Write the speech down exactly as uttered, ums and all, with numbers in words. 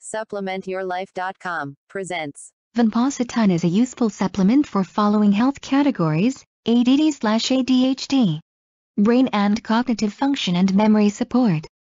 supplement your life dot com presents. Vinpocetine is a useful supplement for following health categories: A D D slash A D H D, brain and cognitive function and memory support,